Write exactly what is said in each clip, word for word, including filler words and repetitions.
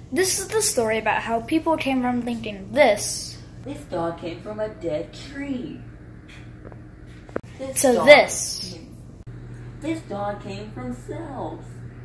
This is the story about how people came from thinking this. This dog came from a dead tree. This to dog this. Came, this dog came from cells.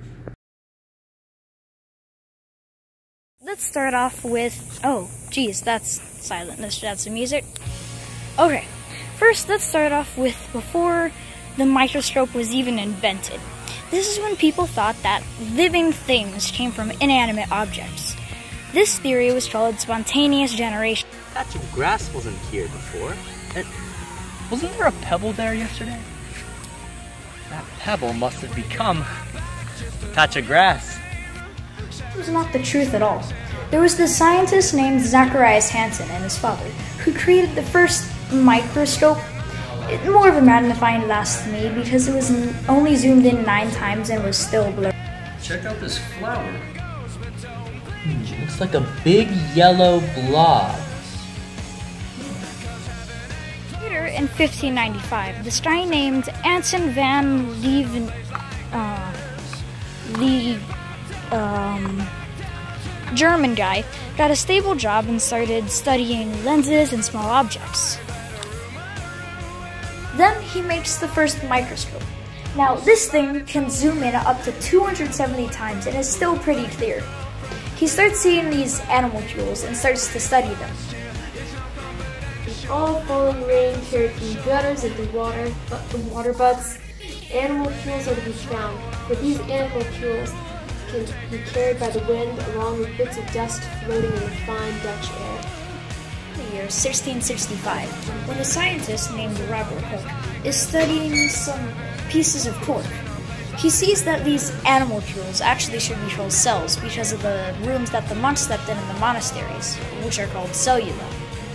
Let's start off with, oh, geez, that's silent. Let's add some music. Okay, first let's start off with before the microscope was even invented. This is when people thought that living things came from inanimate objects. This theory was called spontaneous generation. Patch of grass wasn't here before. And wasn't there a pebble there yesterday? That pebble must have become a patch of grass. It was not the truth at all. There was this scientist named Zacharias Hansen and his father who created the first microscope. It, more of a magnifying glass to me because it was only zoomed in nine times and was still blurry. Check out this flower. Hmm, looks like a big yellow blob. Later in fifteen ninety-five, this guy named Anton van Leeuwen, uh, the um, German guy, got a stable job and started studying lenses and small objects. Then he makes the first microscope. Now this thing can zoom in up to two hundred seventy times and is still pretty clear. He starts seeing these animalcules and starts to study them. All falling rain carried from gutters into water, but the water butts, animalcules are to be found, for these animalcules can be carried by the wind along with bits of dust floating in the fine Dutch air. The year sixteen sixty-five, when a scientist named Robert Hooke is studying some pieces of cork. He sees that these animalcules actually should be called cells because of the rooms that the monks slept in in the monasteries, which are called cellula.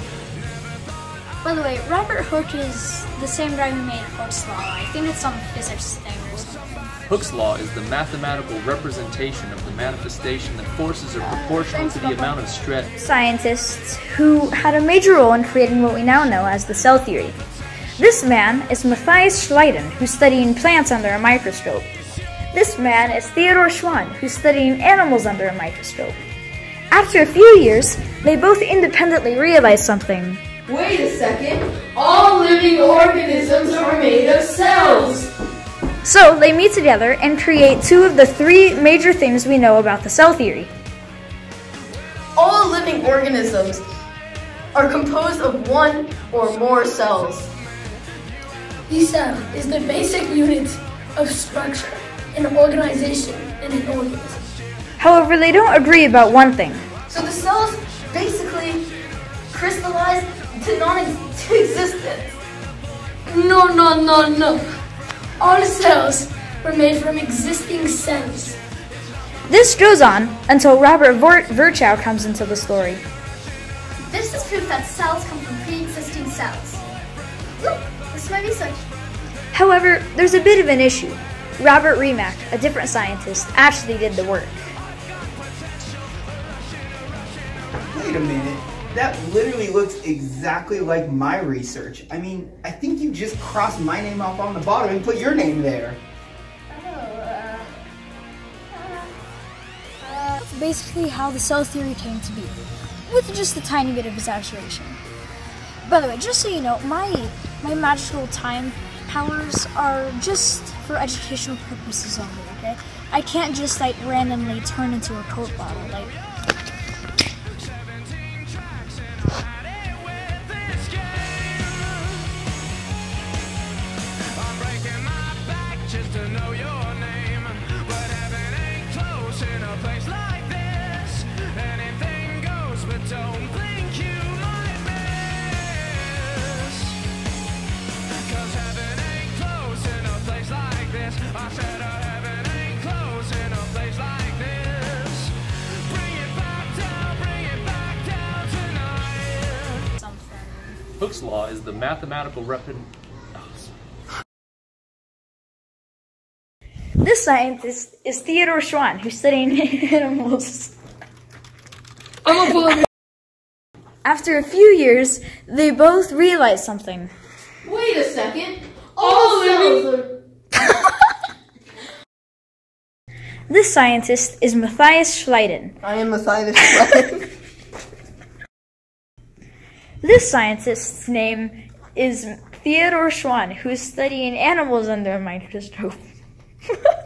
By the way, Robert Hooke is the same guy who made Hooke's Law. I think it's some physics thing or something. Hooke's law is the mathematical representation of the manifestation that forces are proportional to the amount of stress. Scientists who had a major role in creating what we now know as the cell theory. This man is Matthias Schleiden, who's studying plants under a microscope. This man is Theodor Schwann, who's studying animals under a microscope. After a few years, they both independently realized something. Wait a second, all living organisms are made of cells! So they meet together and create two of the three major things we know about the cell theory. All living organisms are composed of one or more cells. The cell is the basic unit of structure and organization in an organism. However, they don't agree about one thing. So the cells basically crystallize to non-existence. No, no, no, no. All cells were made from existing cells. This goes on until Robert Virchow comes into the story. This is proof that cells come from pre-existing cells. Look, this is my research. However, there's a bit of an issue. Robert Remak, a different scientist, actually did the work. Wait a minute. That literally looks exactly like my research. I mean, I think you just crossed my name off on the bottom and put your name there. Oh, uh, uh, That's basically how the cell theory came to be, with just a tiny bit of exaggeration. By the way, just so you know, my my magical time powers are just for educational purposes only, okay? I can't just like randomly turn into a Coke bottle, like. Hooke's law is the mathematical rep- This scientist is Theodor Schwann, who's studying animals. After a few years, they both realized something. Wait a second, all cells are... This scientist is Matthias Schleiden. I am Matthias Schleiden. This scientist's name is Theodore Schwann, who is studying animals under a microscope.